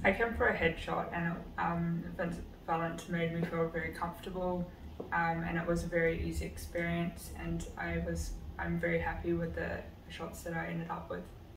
I came for a headshot, and Valent made me feel very comfortable, and it was a very easy experience, and I'm very happy with the shots that I ended up with.